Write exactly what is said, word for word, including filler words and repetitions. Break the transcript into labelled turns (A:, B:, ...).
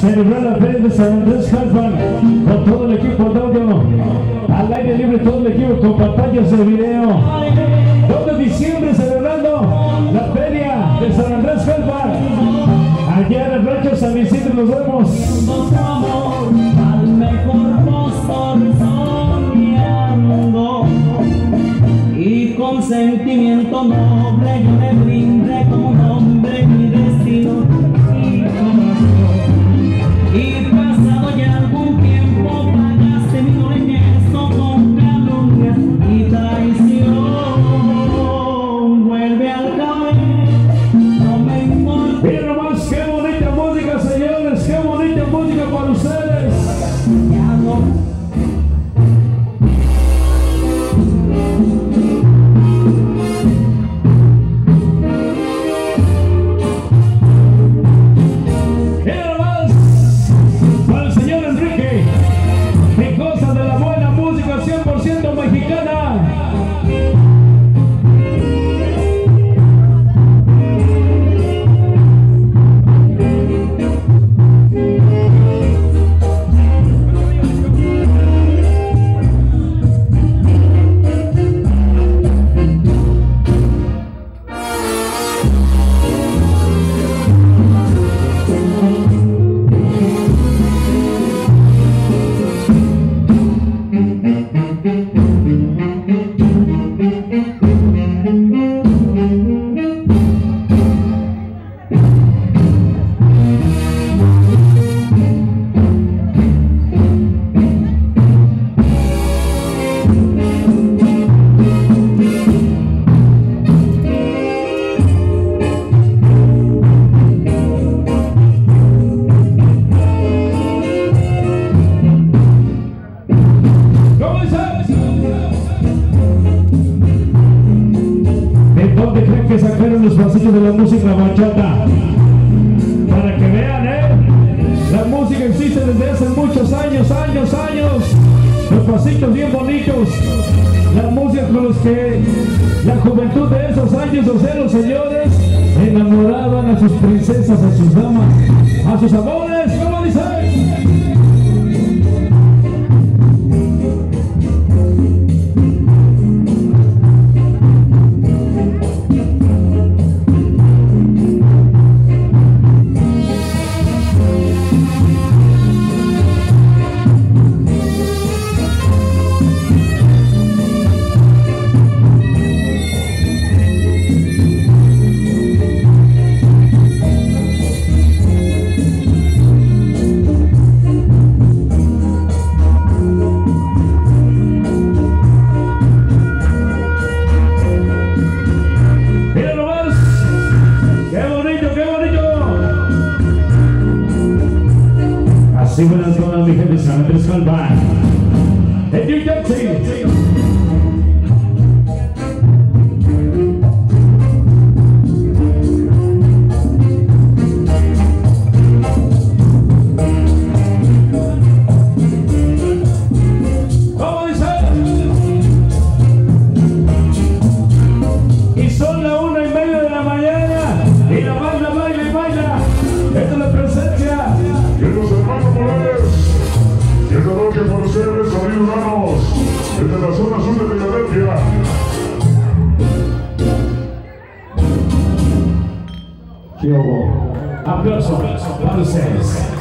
A: celebrar la feria de San Andrés Jalpan con todo el equipo de audio, al aire libre todo el equipo con pantallas de video. dos de diciembre celebrando la feria de San Andrés Jalpan. Allá en el rancho San Isidro nos vemos.
B: Al mejor postor soñando y con sentimiento noble yo le brindé como un hombre mi destino y corazón. Y pasado ya algún tiempo pagaste mi nobleza con calumnias y traición. Vuelve al caer, no me importa.
A: Mira nomás qué bonita música, señores, qué bonita música para ustedes.
B: Ya no.
A: Sacaron los pasillos de la música bachata para que vean, eh la música existe desde hace muchos años, años, años. Los pasillos bien bonitos, la música con los que la juventud de esos años, o sea, los señores enamoraban a sus princesas, a sus damas, a sus amores. ¿Cómo dice? Así buenas todas mi gente, San Andrés Jalpan. En New Jersey. ¿Cómo dice? Y son la una y media de la mañana y la banda baila y baila. Esta es la presencia.
C: Y los hermanos Morales, y esta noche por ustedes, amigos hermanos, desde la zona sur de Filadelfia.
A: ¿Qué hubo? Aplauso para ustedes.